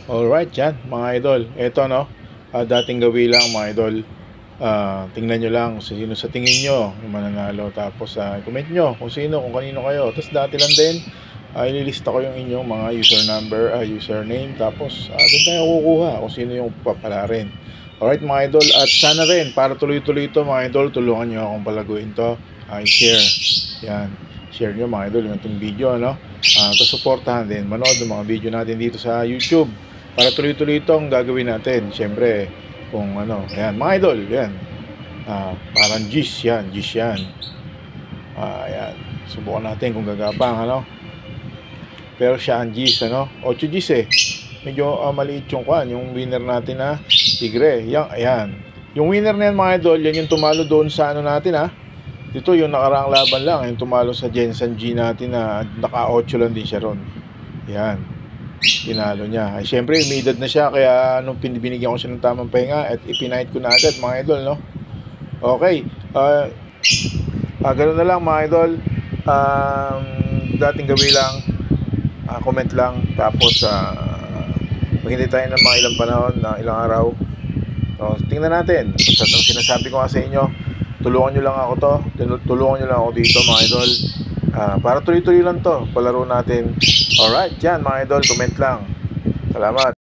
Alright, yan mga idol. Ito no, dating gawi lang mga idol. Tingnan nyo lang kung sino sa tingin nyo yung mananalo. Tapos comment nyo kung sino, kung kanino kayo. Tapos dati lang din, ililista ko yung inyong mga username. Tapos doon tayo kukuha kung sino yung papalarin. Alright mga idol, at sana rin para tuloy-tuloy ito mga idol, tulungan nyo akong palaguin to. I-share. Yan. Share nyo mga idol yung itong video, no? Tapos supportahan din, manood ng mga video natin dito sa YouTube para tuloy-tuloy itong gagawin natin. Siyempre, kung ano, yan, mga idol, yan. Parang gis yan. Yan. Subukan natin kung gagapang, ano. Pero siya ang gis, ano. 8 gis eh. Medyo maliit yung kwan, yung winner natin na Tigre. Yan, ayan. Yung winner na yan, mga idol, yan yung tumalo doon sa ano natin, Dito yung nakaraang laban lang, yung tumalo sa Jensen G natin na naka-8 lang din siya ron. Yan. Pinalo niya. Ay, syempre, may edad na siya, kaya nung binigyan ko siya ng tamang pahinga at ipinahit ko na agad mga idol, no? Okay. Ganun na lang mga idol. Dating gawi lang, comment lang, tapos maghintay tayo ng mga ilang panahon, na ilang araw. So, tingnan natin. Basta ang sinasabi ko nga sa inyo, tulungan nyo lang ako to. Tulungan nyo lang ako dito mga idol. Para tuloy-tuloy lang to, palaro natin. Alright, yan mga idol, comment lang. Salamat.